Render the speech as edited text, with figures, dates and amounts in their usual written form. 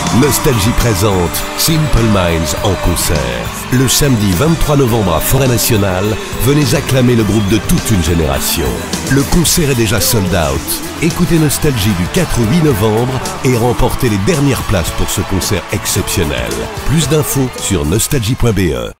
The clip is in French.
Nostalgie présente Simple Minds en concert. Le samedi 23 novembre à Forêt Nationale, venez acclamer le groupe de toute une génération. Le concert est déjà sold out. Écoutez Nostalgie du 4 au 8 novembre et remportez les dernières places pour ce concert exceptionnel. Plus d'infos sur nostalgie.be.